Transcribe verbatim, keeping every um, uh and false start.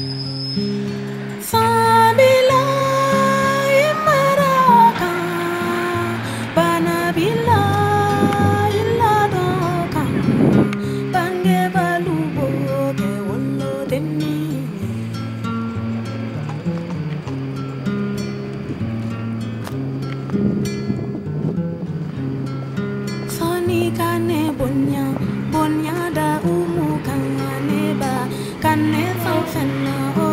Sabila imarakan, banabila iladokan, bange balubo ke wolo deni. Soni kane bonya, bonya da umu kane ba, kane fau fenna o.